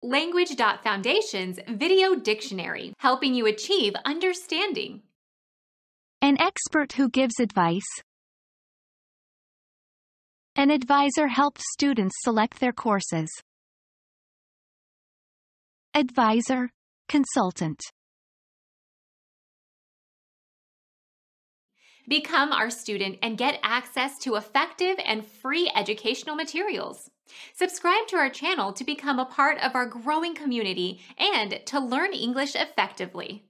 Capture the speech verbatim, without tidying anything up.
Language dot Foundation's Video Dictionary, helping you achieve understanding. An expert who gives advice. An advisor helps students select their courses. Advisor, consultant. Become our student and get access to effective and free educational materials. Subscribe to our channel to become a part of our growing community and to learn English effectively.